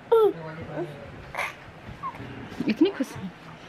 इतनी खुशी।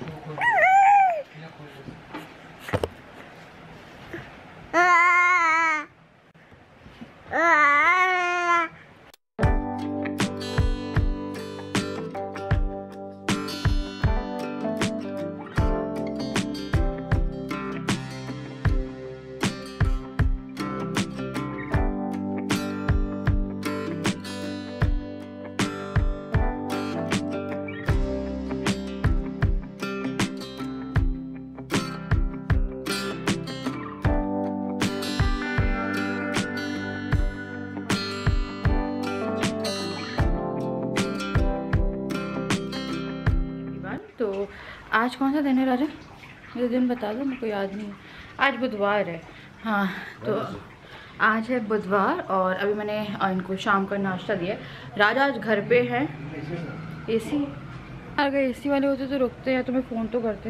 तो आज कौन सा दिन है राजा? मुझे दिन बता दो, मेरे को याद नहीं है। आज बुधवार है। हाँ, तो आज है बुधवार और अभी मैंने इनको शाम का नाश्ता दिया। राजा आज घर पे है। एसी, अगर एसी वाले होते तो रुकते हैं, तुम्हें फ़ोन तो करते।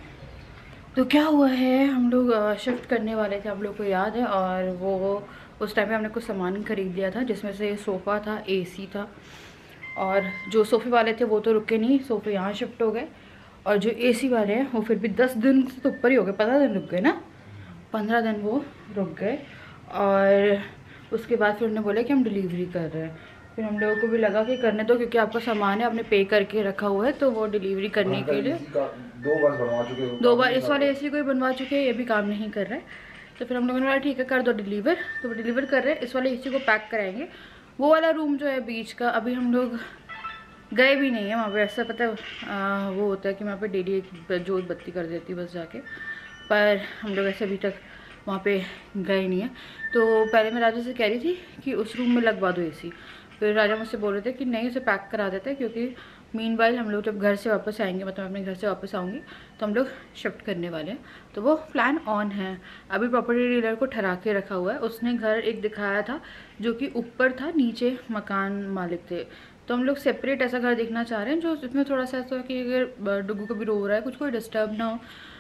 तो क्या हुआ है, हम लोग शिफ्ट करने वाले थे, आप लोग को याद है। और वो उस टाइम पे हमने कुछ सामान खरीद लिया था, जिसमें से सोफ़ा था, एसी था। और जो सोफ़े वाले थे वो तो रुके नहीं, सोफ़े यहाँ शिफ्ट हो गए। और जो एसी वाले हैं वो फिर भी 10 दिन से तो ऊपर ही हो गए, 15 दिन रुक गए ना, 15 दिन वो रुक गए। और उसके बाद फिर उन्होंने बोला कि हम डिलीवरी कर रहे हैं। फिर हम लोगों को भी लगा कि करने दो, क्योंकि आपका सामान है, आपने पे करके रखा हुआ है, तो वो डिलीवरी करने के लिए 2 बार बनवा चुके हैं। 2 बार इस वाले एसी को ही बनवा चुके हैं, ये भी काम नहीं कर रहा है। तो फिर हम लोगों ने बोला ठीक है कर दो डिलीवर, तो वो डिलीवर कर रहे हैं। इस वाले एसी को पैक कराएंगे। वो वाला रूम जो है बीच का, अभी हम लोग गए भी नहीं है वहाँ पे। ऐसा पता है वो होता है कि वहाँ पे डेली एक जोत बत्ती कर देती बस जाके, पर हम लोग ऐसे अभी तक वहाँ पे गए नहीं है। तो पहले मैं राजा से कह रही थी कि उस रूम में लगवा दो एसी, फिर राजा मुझसे बोल रहे थे कि नहीं उसे पैक करा देते हैं, क्योंकि मीनवाइल हम लोग जब घर से वापस आएंगे, मतलब अपने घर से वापस आऊँगी तो हम लोग शिफ्ट करने वाले हैं। तो वो प्लान ऑन है। अभी प्रॉपर्टी डीलर को ठहरा के रखा हुआ है। उसने घर एक दिखाया था जो कि ऊपर था, नीचे मकान मालिक थे। तो हम लोग सेपरेट ऐसा घर देखना चाह रहे हैं जो जिसमें थोड़ा सा ऐसा कि अगर डुग्गू को भी रो रहा है, कुछ कोई डिस्टर्ब ना हो,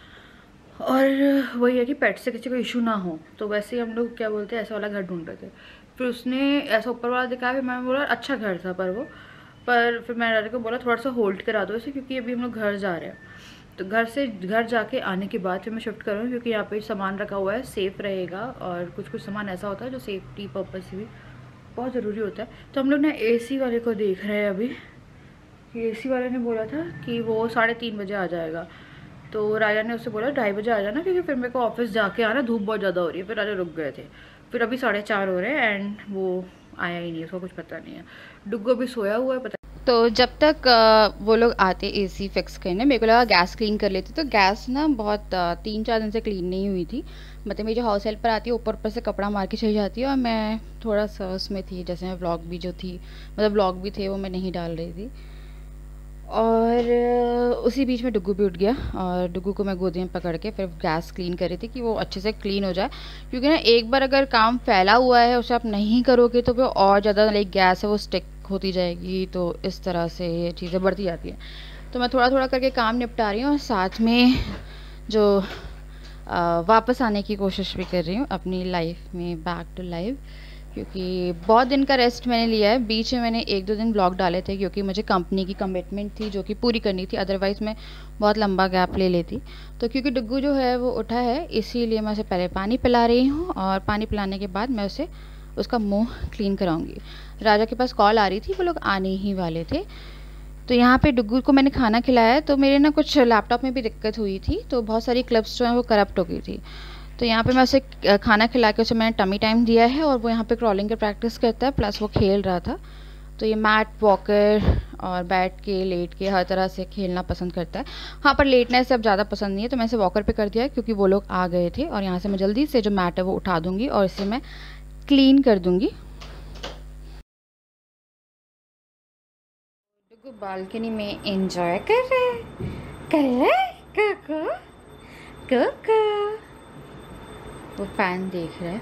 और वही है कि पेट से किसी को इशू ना हो। तो वैसे ही हम लोग क्या बोलते हैं ऐसा वाला घर ढूंढ रहे थे। फिर उसने ऐसा ऊपर वाला दिखाया, फिर मैंने बोला अच्छा घर था पर फिर मैंने राजा को बोला थोड़ा सा होल्ड करा दो इसे, क्योंकि अभी हम लोग घर जा रहे हैं। तो घर जाके आने के बाद फिर मैं शिफ्ट करूँगी, क्योंकि यहाँ पे सामान रखा हुआ है, सेफ़ रहेगा। और कुछ सामान ऐसा होता है जो सेफ्टी पर्पज़ से भी बहुत ज़रूरी होता है। तो हम लोग ना एसी वाले को देख रहे हैं अभी। एसी वाले ने बोला था कि वो 3:30 बजे आ जाएगा। तो राजा ने उससे बोला 2:30 बजे आ जाना, क्योंकि फिर मेरे को ऑफिस जाके आना, धूप बहुत ज़्यादा हो रही है। फिर राजा रुक गए थे। फिर अभी 4:30 हो रहे हैं एंड वो आया ही नहीं, उसको कुछ पता नहीं है। डुग्गू भी सोया हुआ है पता। तो जब तक वो लोग आते एसी फिक्स करने, मेरे को लगा गैस क्लीन कर लेते। तो गैस ना बहुत 3-4 दिन से क्लीन नहीं हुई थी। मतलब मेरी जो हाउस हेल्पर आती है ऊपर से कपड़ा मार के चली जाती है, और मैं थोड़ा सा उसमें थी, जैसे मैं व्लॉग भी जो थी, मतलब व्लॉग भी थे वो मैं नहीं डाल रही थी। और उसी बीच में डुग्गू भी उठ गया, और डुग्गू को मैं गोदी में पकड़ के फिर गैस क्लीन कर रही थी कि वो अच्छे से क्लीन हो जाए। क्योंकि ना एक बार अगर काम फैला हुआ है उसे आप नहीं करोगे तो फिर और ज़्यादा लाइक गैस है वो स्टिक होती जाएगी। तो इस तरह से ये चीज़ें बढ़ती जाती हैं। तो मैं थोड़ा थोड़ा करके काम निपटा रही हूँ, और साथ में जो वापस आने की कोशिश भी कर रही हूँ अपनी लाइफ में, बैक टू लाइफ। क्योंकि बहुत दिन का रेस्ट मैंने लिया है। बीच में मैंने 1-2 दिन ब्लॉग डाले थे, क्योंकि मुझे कंपनी की कमिटमेंट थी जो कि पूरी करनी थी, अदरवाइज़ मैं बहुत लंबा गैप ले लेती। तो क्योंकि डुग्गू जो है वो उठा है, इसीलिए मैं उसे पहले पानी पिला रही हूँ, और पानी पिलाने के बाद मैं उसे उसका मुंह क्लीन कराऊंगी। राजा के पास कॉल आ रही थी, वो लोग आने ही वाले थे। तो यहाँ पे डुग्गू को मैंने खाना खिलाया, तो मेरे ना कुछ लैपटॉप में भी दिक्कत हुई थी, तो बहुत सारी क्लिप्स जो हैं वो करप्ट हो गई थी। तो यहाँ पे मैं उसे खाना खिला के उसे मैंने टमी टाइम दिया है, और वो यहाँ पे क्रॉलिंग की प्रैक्टिस करता है, प्लस वो खेल रहा था। तो ये मैट वॉकर और बैठ के लेट के हर तरह से खेलना पसंद करता है। हाँ, पर लेटने से अब ज़्यादा पसंद नहीं है, तो मैं इसे वॉकर पे कर दिया, क्योंकि वो लोग आ गए थे। और यहाँ से मैं जल्दी से जो मैट है वो उठा दूँगी और इसे मैं क्लीन कर दूँगी। बालकनी में एंजॉय कर रहे हैं, वो फैन देख रहे हैं।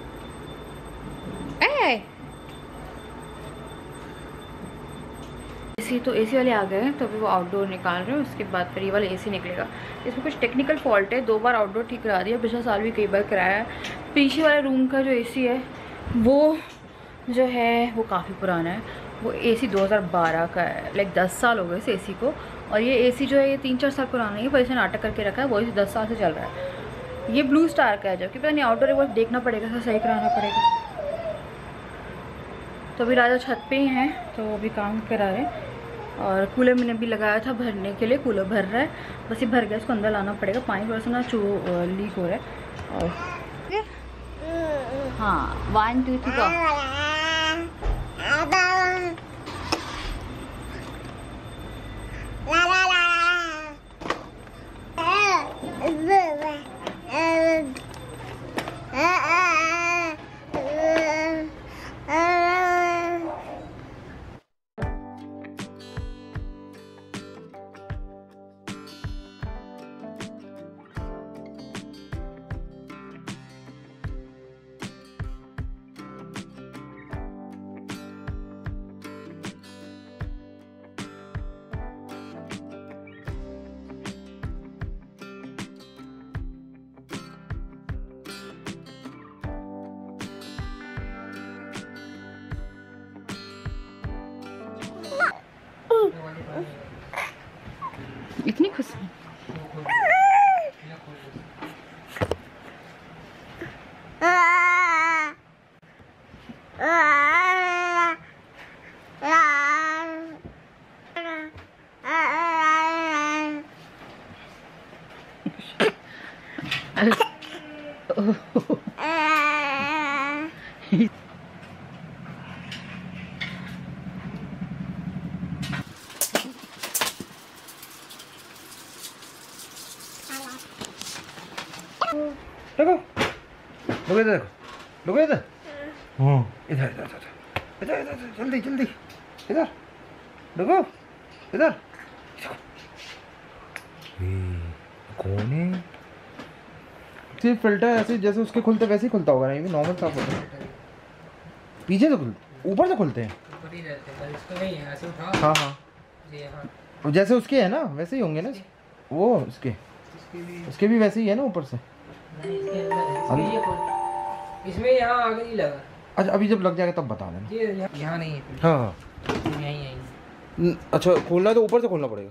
एसी तो एसी वाले आ गए हैं, तो अभी वो आउटडोर निकाल रहे हैं, उसके बाद फिर ये वाला एसी निकलेगा। इसमें कुछ टेक्निकल फॉल्ट है, 2 बार आउटडोर ठीक करा दिया, पिछले साल भी कई बार कराया है। पीछे वाले रूम का जो एसी है वो जो है वो काफ़ी पुराना है, वो एसी 2012 का है, लाइक 10 साल हो गए इस एसी को। और ये एसी जो है ये 3-4 साल पुराना है, पर इसे नाटक करके रखा है, वो इसे 10 साल से चल रहा है। ये ब्लू स्टार का है, जबकि पता नहीं आउटडोर एक बार देखना पड़ेगा, तो सही कराना पड़ेगा। तो अभी राजा छत पे ही हैं, तो अभी काम करा रहे हैं। और कूलर मैंने भी लगाया था भरने के लिए, कूलर भर रहा है, बस ये भर गया, इसको अंदर लाना पड़ेगा। पानी थोड़ा सा ना लीक हो रहा है। और हाँ 1 2 3 go। इतनी खुशी देखो लोग इधर देखो, लोग इधर, इधर इधर इधर इधर इधर जल्दी जल्दी इधर देखो, इधर देखो। कौन है? सिर्फ फिल्टर ऐसे जैसे उसके खुलते वैसे ही खुलता होगा ना, ये भी नॉर्मल साफ होता है। पीछे से खुलते, ऊपर से खुलते हैं। हाँ हाँ, जैसे उसके है ना वैसे ही होंगे ना वो, उसके भी वैसे ही है ना ऊपर से। इसमें यहाँ आगे नहीं लगा। अच्छा अभी जब लग जाएगा तब बता देना। यहाँ नहीं है। हाँ हाँ यहीं। अच्छा खोलना है तो ऊपर से खोलना पड़ेगा।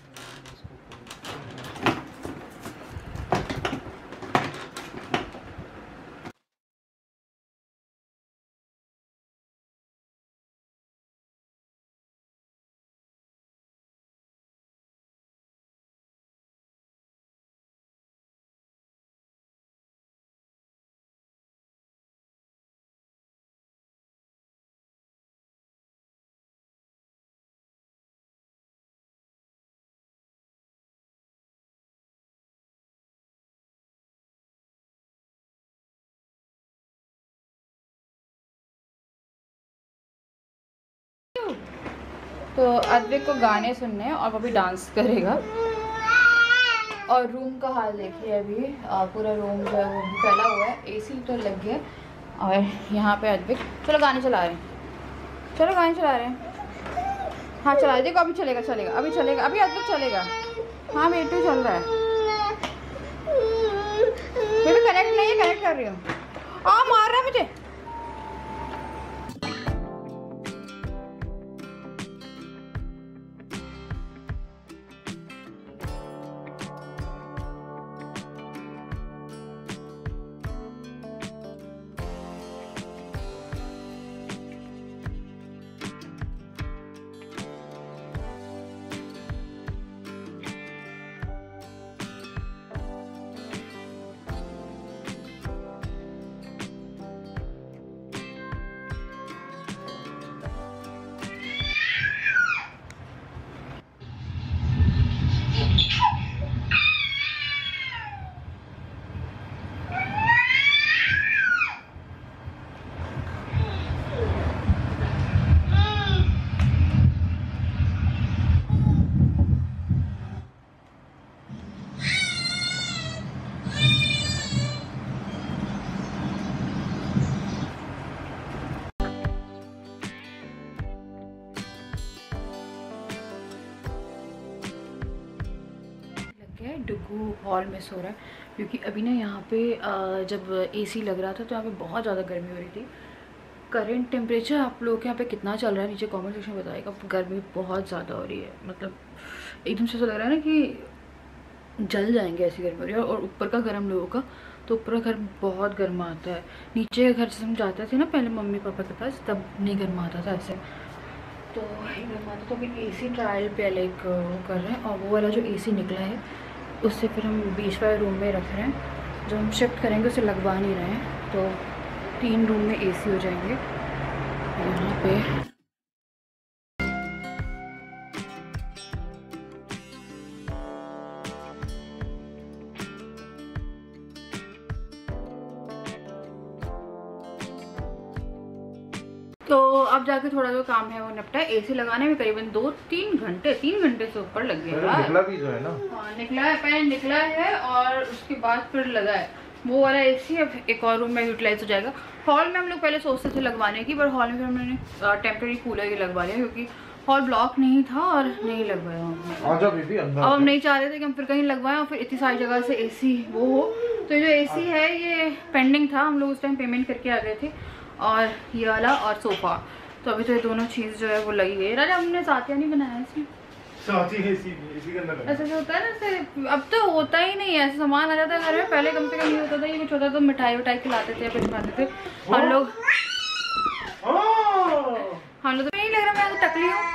तो अद्विक को गाने सुनने हैं और वो भी डांस करेगा। और रूम का हाल देखिए, अभी पूरा रूम जो है वो भी फैला हुआ है, एसी तो लग गया। और यहाँ पे अद्विक चलो गाने चला रहे हैं, चलो गाने चला रहे हैं। हाँ चला, देखो अभी चलेगा चलेगा, अभी चलेगा, अभी अद्विक चलेगा। हाँ मेटू चल रहा है, मैं भी कनेक्ट नहीं है, कनेक्ट कर रही हूँ। मार रहा है मुझे। डुगू हॉल में सो रहा है, क्योंकि अभी ना यहाँ पे जब एसी लग रहा था तो यहाँ पे बहुत ज़्यादा गर्मी हो रही थी। करंट टेम्परेचर आप लोगों के यहाँ पे कितना चल रहा है नीचे कमेंट सेक्शन में बताएगा। गर्मी बहुत ज़्यादा हो रही है, मतलब एकदम से ऐसा लग रहा है ना कि जल जाएंगे, ऐसी गर्मी हो रही है। और ऊपर का घर हम लोगों का, तो ऊपर का घर बहुत गर्म आता है। नीचे के घर से हम जाते थे ना पहले मम्मी पापा के पास, तब नहीं गर्म आता था ऐसे, तो गर्म आता। तो अभी AC ट्रायल पे लाइक वो कर रहे हैं, और वो वाला जो AC निकला है उससे फिर हम बीच वाले रूम में रख रहे हैं। जब हम शिफ्ट करेंगे उसे लगवा नहीं रहे हैं, तो 3 रूम में AC हो जाएंगे यहाँ पे। तो अब जाके थोड़ा जो काम है वो निपटा है। AC लगाने में करीबन 3 घंटे से ऊपर लग गया। निकला भी जो है ना, हाँ निकला है, पहले निकला है और उसके बाद फिर लगा है वो वाला AC। अब एक और रूम में यूटिलाइज हो जाएगा। हॉल में हम लोग पहले सोचते थे लगवाने की, पर हॉल में फिर हमने टेम्परेरी कूलर ही लगवा लिया, क्योंकि हॉल ब्लॉक नहीं था और नहीं लगवाया हमने। अब हम नहीं चाह रहे थे कि हम फिर कहीं लगवाएं और फिर इतनी सारी जगह से AC वो हो। तो ये जो AC है ये पेंडिंग था, हम लोग उस टाइम पेमेंट करके आ गए थे, और ये वाला और सोफा। तो अभी तो ये दोनों चीज़ जो है वो लगी गई। राजा हमने साथिया नहीं बनाया इसमें, ऐसा जो होता है ना, ऐसे अब तो होता ही नहीं है, ऐसा सामान आ जाता है घर में। पहले कम से कम ये होता था, ये कुछ होता तो मिठाई विठाई खिलाते थे या कुछ खाते थे हम लोग। तो नहीं लग रहा मैं तो टकली हूँ।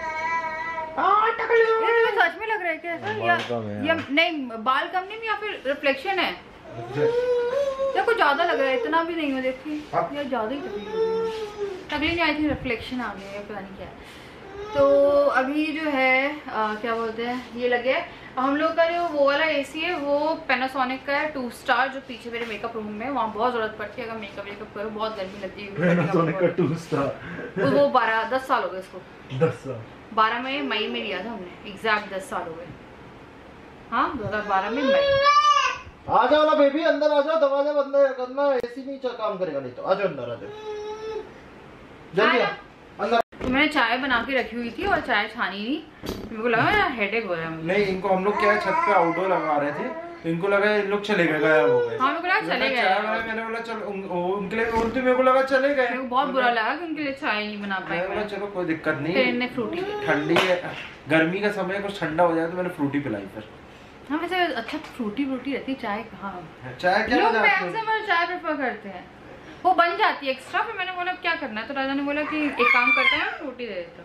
ये सच में लग रहा है क्या ऐसा, या नहीं बाल कम नहीं या फिर रिफ्लेक्शन है या कुछ ज्यादा लग रहा है? इतना भी नहीं हो, देखिए यार ज्यादा ही टकली नहीं आई थी, रिफ्लेक्शन आ गया है, पता नहीं क्या है। तो अभी जो है क्या बोलते हैं, ये लगे हम लोग का जो वो वाला AC है वो पैनासोनिक का है 2 स्टार, जो पीछे मेरे मेकअप रूम में, वहाँ बहुत जरूरत पड़ती है अगर मेकअप करो, बहुत गर्मी लगती है। पैनासोनिक का 2 स्टार वो 10 साल हो गए इसको, 10 साल 12 में मई में लिया था हमने, एग्जैक्ट 10 साल हो गए। हाँ 2012 में मई। आ जाओ ना बेबी, अंदर आ जाओ, दरवाजा बंद करना, AC नहीं काम करेगा नहीं तो। आ जाओ अंदर, आ जाओ जल्दी अंदर। तो मैंने चाय बना के रखी हुई थी और चाय छानी नहीं, मेरे को लगा हेडेक हो रहा है। नहीं इनको हम लोग क्या है छत पे आउटडोर लगा रहे थे, तो इनको लगा इन लोग चले गए, गायब हो गए। हाँ मेरे को लगा चले गए, मैंने बोला चल उनके लिए बोलते, मेरे को लगा चले गए। मेरे को बहुत बुरा लगा कि उनके लिए चाय नहीं बना पाई। मैंने चलो कोई दिक्कत नहीं, फिर इन्हें फ्रूटी, ठंडी है गर्मी का समय, कुछ ठंडा हो जाए तो मैंने फ्रूटी पिलाई फिर। हाँ वैसे अच्छा फ्रूटी रहती, चाय कहाँ? चाय क्या लोग मैक्सिमम चाय प्रेफर करते हैं, वो बन जाती है एक्स्ट्रा। फिर मैंने बोला क्या करना है, तो राजा ने बोला कि एक काम करते हैं फ्रूटी दे देता।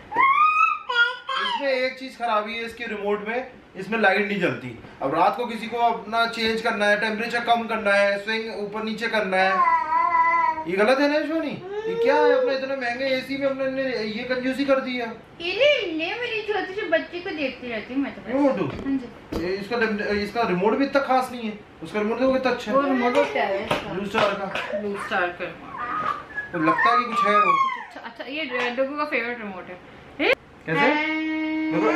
इसमें एक चीज खराबी है इसके रिमोट में, इसमें लाइट नहीं जलती। अब रात को किसी को अपना चेंज करना है, टेम्परेचर कम करना है, स्विंग ऊपर नीचे करना है, ये गलत है ना शोनी? ये क्या है, अपने इतने महंगे AC में अपने ये कंजूसी कर दी है। ले मेरी छोटी सी बच्ची को देखती रहती हूँ मैं तो। इसका रिमोट भी इतना खास नहीं है, उसका रिमोट देखो कितना अच्छा है। वो रिमोट क्या है? ब्लू स्टार का। तो लगता है कि कुछ है वो। अच्छा ये डोगू का फेवरेट रिमोट है। कैसे? देखो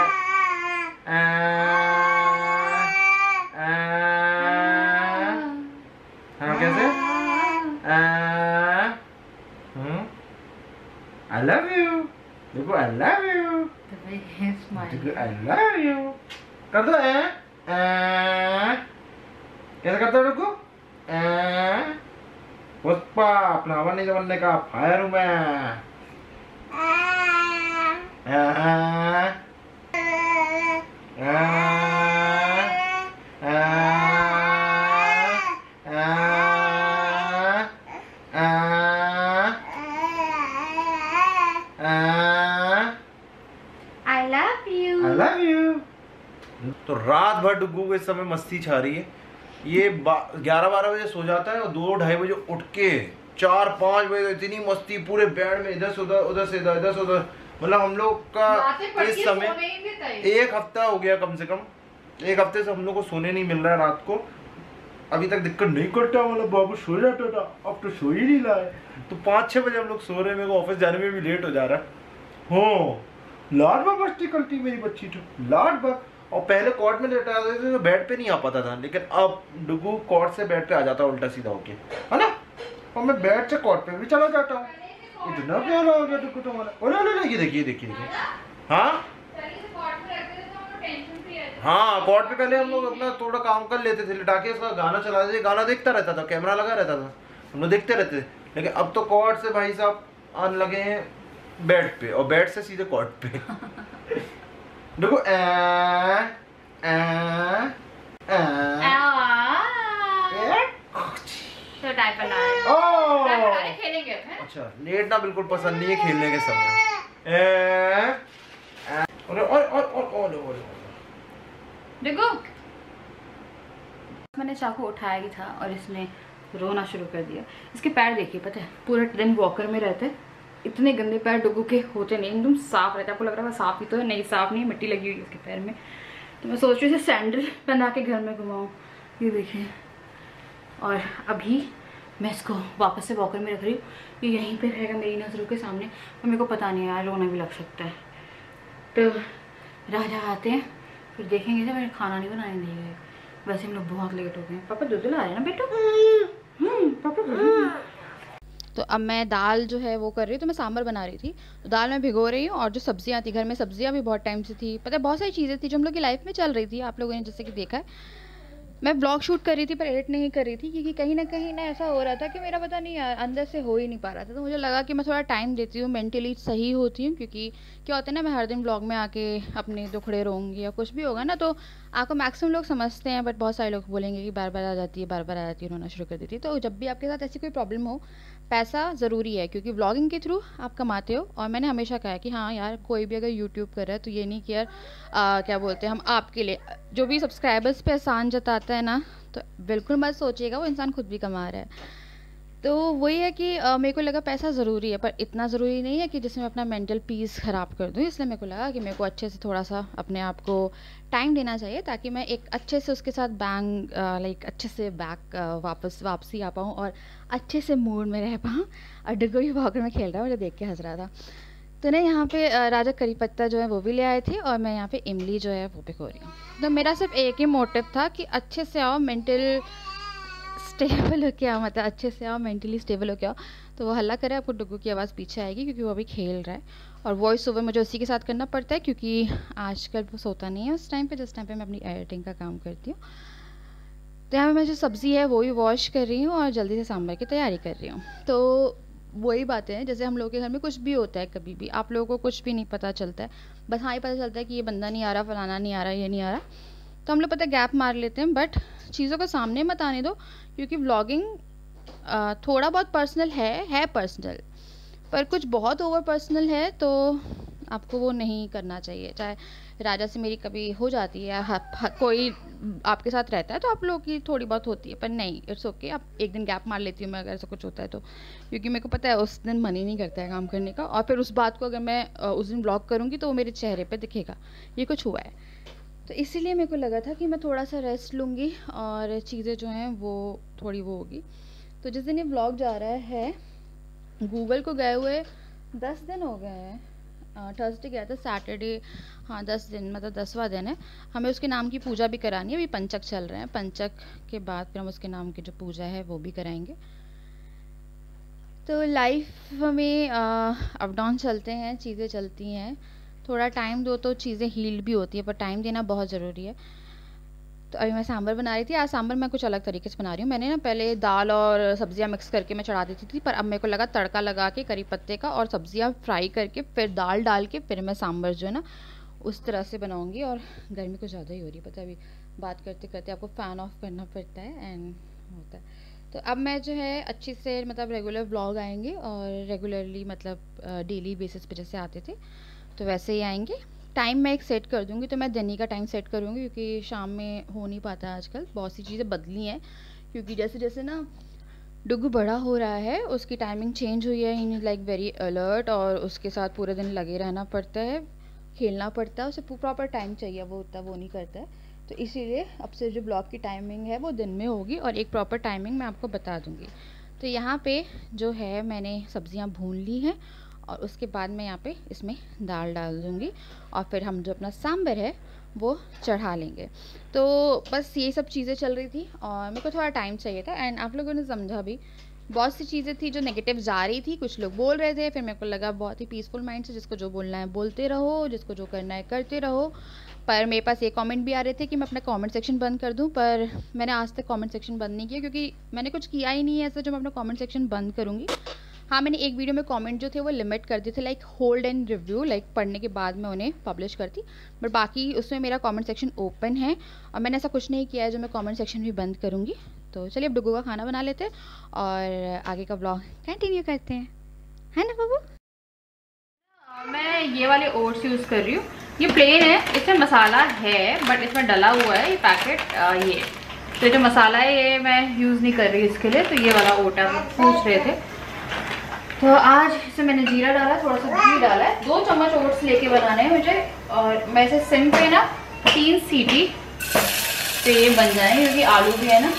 हाँ कैसे? I love you. देखो I love you. देखो I love you. कर दो कैसे करते हो रुको? पुष्पा अपना हवा नहीं जमने का फायर हूँ मैं। तो रात भर डुग्गू को इस समय मस्ती छा रही है। ये 11-12 बजे सो जाता है और 2-2:30 बजे उठ के 4-5 बजे इतनी मस्ती, पूरे बेड में इधर से उधर, उधर से इधर, इधर से उधर। मतलब हम लोग का इस समय 1 हफ्ता हो गया, कम से कम 1 हफ्ते से हम लोग को सोने नहीं मिल रहा है रात को। अभी तक दिक्कत नहीं करता, मतलब बाबू सो जाता था, अब तो सो ही नहीं रहा है। तो 5-6 बजे हम लोग सो रहे हैं, मेरे को ऑफिस जाने में भी लेट हो जा रहा है। हो लाड बार मस्ती करती मेरी बच्ची तो, लाड बार। और पहले कॉट में लेटा आते थे तो बेड पे नहीं आ पाता था, लेकिन अब डुगू कॉट से बेड पे आ जाता है उल्टा सीधा होके, है ना? और मैं बेड से कॉट पे भी चला जाता हूँ। इतना प्यारा हो गया डुगू तुम्हारा। ये देखिए हाँ हाँ, कॉट पे पहले हम लोग अपना थोड़ा काम कर लेते थे, लिटा के उसका गाना चला देते, गाना देखता रहता था, कैमरा लगा रहता था, हम लोग देखते रहते थे। लेकिन अब तो कॉट से भाई साहब आने लगे हैं बेड पे, और बेड से सीधे कॉट पे। देखो तो डायपर खेलेंगे। अच्छा, लेटना बिल्कुल पसंद नहीं है खेलने के समय। देखो मैंने चाकू उठाया ही था और इसने रोना शुरू कर दिया। इसके पैर देखिए, पता है पूरा दिन वॉकर में रहते हैं, इतने गंदे पैर डुगू के होते नहीं, एकदम साफ रहता है। आपको लग रहा है साफ ही तो है, नहीं साफ नहीं, मिट्टी लगी हुई है इसके पैर में। तो मैं सोच रही थी सैंडल पहना के घर में घुमाऊँ, ये देखिए। और अभी मैं इसको वापस से वॉकर में रख रही हूँ, ये यहीं पे रहेगा मेरी नज़रों के सामने, और मेरे को पता नहीं यार रोना भी लग सकता है। तो राजा आते हैं फिर देखेंगे। जब मैंने खाना नहीं बनाने दिया, वैसे हम लोग बहुत लेट हो गए हैं। पापा दूध ला रहे हैं ना बेटो? पापा दूध। तो अब मैं दाल जो है वो कर रही हूँ, तो मैं सांभर बना रही थी, तो दाल मैं भिगो रही हूँ। और जो सब्जियाँ थी घर में, सब्जियाँ भी बहुत टाइम से थी, पता है बहुत सारी चीज़ें थी जो हम लोग की लाइफ में चल रही थी, आप लोगों ने जैसे कि देखा है। मैं ब्लॉग शूट कर रही थी पर एडिट नहीं कर रही थी, क्योंकि कहीं ना ऐसा हो रहा था कि मेरा पता नहीं यार अंदर से हो ही नहीं पा रहा था। तो मुझे लगा कि मैं थोड़ा टाइम देती हूँ, मेंटली सही होती हूँ। क्योंकि क्या होता है ना, मैं हर दिन ब्लॉग में आके अपने दुखड़े रोऊंगी या कुछ भी होगा ना, तो आपको मैक्सिमम लोग समझते हैं, बट बहुत सारे लोग बोलेंगे कि बार बार आ जाती है, बार बार आ जाती है, रोना शुरू कर देती है। तो जब भी आपके साथ ऐसी कोई प्रॉब्लम हो, पैसा ज़रूरी है, क्योंकि व्लॉगिंग के थ्रू आप कमाते हो। और मैंने हमेशा कहा है कि हाँ यार, कोई भी अगर यूट्यूब कर रहा है तो ये नहीं कि यार क्या बोलते हैं, हम आपके लिए, जो भी सब्सक्राइबर्स पे एहसान जताता है ना, तो बिल्कुल मत सोचिएगा वो इंसान खुद भी कमा रहा है। तो वही है कि मेरे को लगा पैसा ज़रूरी है, पर इतना ज़रूरी नहीं है कि जिसमें अपना मेंटल पीस ख़राब कर दूँ। इसलिए मेरे को लगा कि मेरे को अच्छे से थोड़ा सा अपने आप को टाइम देना चाहिए, ताकि मैं एक अच्छे से उसके साथ अच्छे से वापसी आ पाऊँ और अच्छे से मूड में रह पाऊँ। और डुगू भी वॉकर में खेल रहा है, मुझे देख के हंस रहा था। तो नहीं, यहाँ पे राजा करी पत्ता जो है वो भी ले आए थे, और मैं यहाँ पे इमली जो है वो भिगो रही हूँ। तो मेरा सिर्फ एक ही मोटिव था कि अच्छे से आओ, मेंटल स्टेबल हो के आओ, मतलब अच्छे से आओ, मेंटली स्टेबल हो के आओ। तो वो हल्ला करे, आपको डुगू की आवाज़ पीछे आएगी क्योंकि वो अभी खेल रहा है। और वॉइस ओवर मुझे उसी के साथ करना पड़ता है, क्योंकि आजकल वो सोता नहीं है उस टाइम पे, जिस टाइम पे मैं अपनी एडिटिंग का काम करती हूँ। तो यहाँ पे मैं जो सब्ज़ी है वो भी वॉश कर रही हूँ और जल्दी से सांभर की तैयारी कर रही हूँ। तो वही बातें हैं, जैसे हम लोगों के घर में कुछ भी होता है, कभी भी आप लोगों को कुछ भी नहीं पता चलता है, बस हाँ ही पता चलता है कि ये बंदा नहीं आ रहा, फलाना नहीं आ रहा, ये नहीं आ रहा, तो हम लोग पता गैप मार लेते हैं। बट चीज़ों को सामने मत आने दो, क्योंकि व्लॉगिंग थोड़ा बहुत पर्सनल है पर्सनल, पर कुछ बहुत ओवर पर्सनल है, तो आपको वो नहीं करना चाहिए। चाहे राजा से मेरी कभी हो जाती है, कोई आपके साथ रहता है तो आप लोगों की थोड़ी बहुत होती है, पर नहीं, इट्स ओके। आप एक दिन गैप मार लेती हूँ मैं अगर ऐसा कुछ होता है तो, क्योंकि मेरे को पता है उस दिन मन ही नहीं करता है काम करने का, और फिर उस बात को अगर मैं उस दिन ब्लॉग करूँगी तो वो मेरे चेहरे पर दिखेगा ये कुछ हुआ है। तो इसीलिए मेरे को लगा था कि मैं थोड़ा सा रेस्ट लूँगी और चीज़ें जो हैं वो थोड़ी वो होगी। तो जिस दिन ये ब्लॉग जा रहा है, गूगल को गए हुए 10 दिन हो गए हैं। थर्सडे गया था, सैटरडे, हाँ 10 दिन, मतलब 10वां दिन है। हमें उसके नाम की पूजा भी करानी है, अभी पंचक चल रहे हैं, पंचक के बाद फिर हम उसके नाम की जो पूजा है वो भी कराएंगे। तो लाइफ में अप डाउन चलते हैं, चीज़ें चलती हैं, थोड़ा टाइम दो तो चीज़ें हील भी होती है, पर टाइम देना बहुत ज़रूरी है। तो अभी मैं सांभर बना रही थी। आज सांभर मैं कुछ अलग तरीके से बना रही हूँ। मैंने ना पहले दाल और सब्जियाँ मिक्स करके मैं चढ़ा देती थी, पर अब मेरे को लगा तड़का लगा के करी पत्ते का और सब्जियाँ फ्राई करके फिर दाल डाल के फिर मैं सांभर जो है ना उस तरह से बनाऊँगी। और गर्मी कुछ ज़्यादा ही हो रही है, पता है, अभी बात करते करते आपको फ़ैन ऑफ करना पड़ता है एंड होता है। तो अब मैं जो है अच्छी से, मतलब रेगुलर व्लॉग आएंगे, और रेगुलरली मतलब डेली बेसिस पे जैसे आते थे तो वैसे ही आएंगे। टाइम मैं एक सेट कर दूँगी, तो मैं दिन का टाइम सेट करूँगी, क्योंकि शाम में हो नहीं पाता आजकल, बहुत सी चीज़ें बदली हैं। क्योंकि जैसे जैसे ना डुगू बड़ा हो रहा है, उसकी टाइमिंग चेंज हुई है, इन लाइक वेरी अलर्ट, और उसके साथ पूरे दिन लगे रहना पड़ता है, खेलना पड़ता है, उसे प्रॉपर टाइम चाहिए, वो उतना वो नहीं करता है। तो इसीलिए अब से जो ब्लॉग की टाइमिंग है वो दिन में होगी, और एक प्रॉपर टाइमिंग मैं आपको बता दूँगी। तो यहाँ पे जो है मैंने सब्जियाँ भून ली हैं, और उसके बाद मैं यहाँ पे इसमें दाल डाल दूँगी, और फिर हम जो अपना सांभर है वो चढ़ा लेंगे। तो बस ये सब चीज़ें चल रही थी, और मेरे को थोड़ा टाइम चाहिए था, एंड आप लोगों ने समझा भी, बहुत सी चीज़ें थी जो नेगेटिव जा रही थी, कुछ लोग बोल रहे थे, फिर मेरे को लगा बहुत ही पीसफुल माइंड से जिसको जो बोलना है बोलते रहो, जिसको जो करना है करते रहो। पर मेरे पास ये कमेंट भी आ रहे थे कि मैं अपना कमेंट सेक्शन बंद कर दूं, पर मैंने आज तक कमेंट सेक्शन बंद नहीं किया क्योंकि मैंने कुछ किया ही नहीं है ऐसा जो मैं अपना कमेंट सेक्शन बंद करूँगी। हाँ, मैंने एक वीडियो में कमेंट जो थे वो लिमिट कर दिए थे, like hold and review, like पढ़ने के बाद मैं उन्हें पब्लिश करती, बट बाकी उसमें मेरा कमेंट सेक्शन ओपन है और मैंने ऐसा कुछ नहीं किया है जो मैं कमेंट सेक्शन भी बंद करूँगी। तो चलिए अब डुगू का खाना बना लेते हैं और आगे का ब्लॉग कंटिन्यू करते हैं, है ना बाबू। मैं ये वाले ओट्स यूज़ कर रही हूँ, ये प्लेन है, इसमें मसाला है बट इसमें डला हुआ है ये पैकेट, ये तो जो मसाला है ये मैं यूज़ नहीं कर रही इसके लिए, तो ये वाला ओट आप पूछ रहे थे। तो आज इसमें मैंने जीरा डाला, थोड़ा सा घी डाला है, 2 चम्मच ओट्स लेके बनाने हैं मुझे, और मैं इसे सिम पे ना 3 सीटी पे ये बन जाए क्योंकि आलू भी है ना।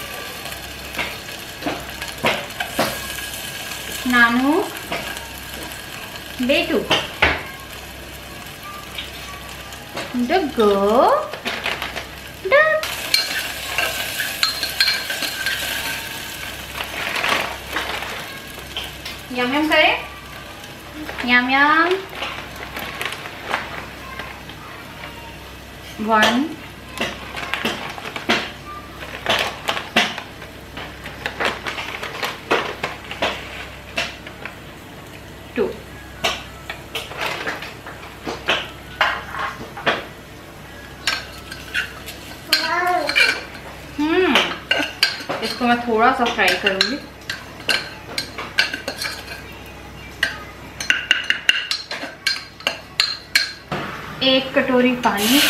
नानू बेटू डुगू डग, यम यम करें, यम यम। 1 2 इसको मैं थोड़ा सा फ्राई करूंगी। एक कटोरी पानी,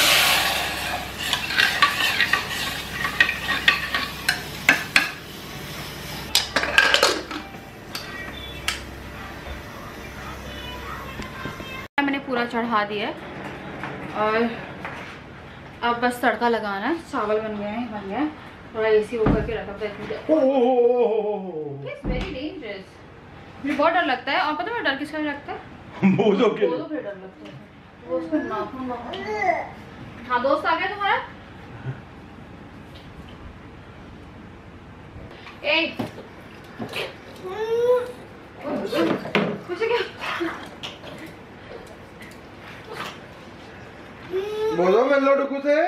मैंने पूरा चढ़ा दिया है और अब बस तड़का लगाना है। चावल बन गए हैं, बन गया, थोड़ा एसी वो करके रखा था इतनी देर। वेरी डेंजरस, मुझे बहुत डर लगता है। और पता है डर किसका लगता है? बोलो के डर लगता है वो उसको नाखून। हाँ, दोस्त आ गया तुम्हारा। ए कुछ क्या बोलो मिलो डुगू से,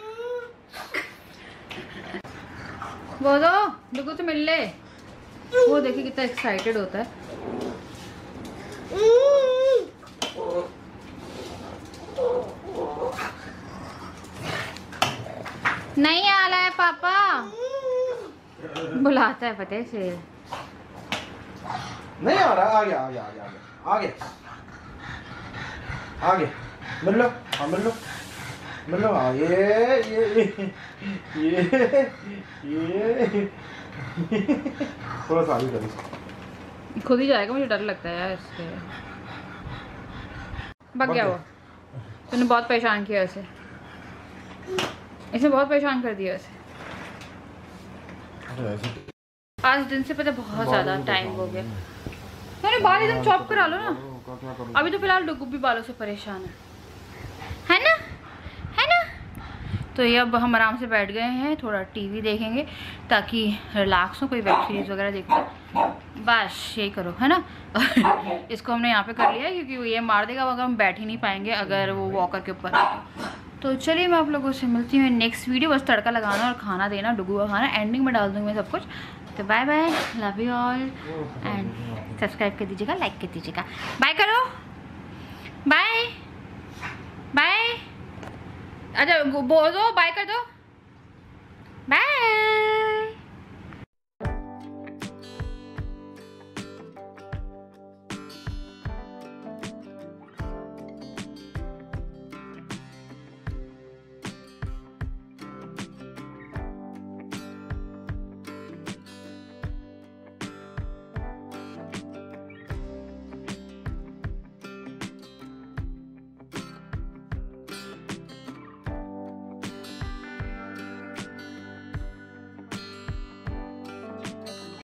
बोलो डुगू से मिल ले। वो देखिए कितना एक्साइटेड होता है। नहीं आ रहा है पापा, बुलाता है पता से। नहीं आ रहा, आ गया आ गया आ गया आ गया आ गया। मिल लो, हाँ मिल लो मिल लो। हाँ ये थोड़ा सा आगे करो, खुद ही जाएगा, मुझे डर लगता है यार इससे। भाग गया वो, तूने बहुत परेशान किया इसे, इसने बहुत परेशान कर दिया इसे। आज दिन से पता बहुत ज़्यादा टाइम हो गया। मैंने बाल एकदम चॉप करा लो ना। अभी तो फिलहाल डुगू भी बालों से परेशान है ना, है ना। तो ये अब हम आराम से बैठ गए हैं, थोड़ा टीवी देखेंगे ताकि रिलैक्स हो, कोई वेब सीरीज वगैरह देखते हैं, बस यही करो, है ना। इसको हमने यहाँ पे कर लिया है क्योंकि वो ये मार देगा अगर हम बैठ ही नहीं पाएंगे अगर वो वॉकर के ऊपर। तो चलिए मैं आप लोगों से मिलती हूँ नेक्स्ट वीडियो। बस तड़का लगाना और खाना देना, डुगू का खाना एंडिंग में डाल दूँगी मैं सब कुछ। तो bye bye, love you all and subscribe कर दीजिएगा, लाइक कर दीजिएगा। बाय करो, बाय बाय। अच्छा बोल दो, बाय कर दो, बाय।